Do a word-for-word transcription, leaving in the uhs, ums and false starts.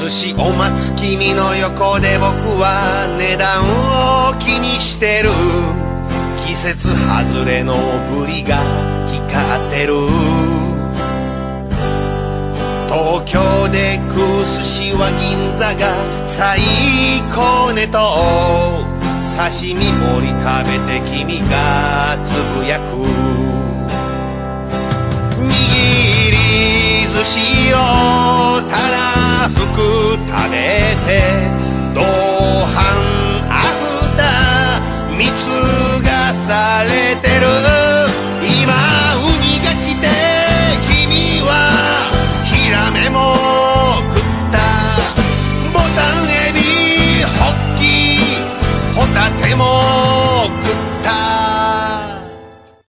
寿司を待つ君の横で僕は値段を気にしてる。季節外れのブリが光ってる。東京で食う寿司は銀座が最高ねと刺身盛り食べて君がつぶやく。握り寿司をたらふく食べ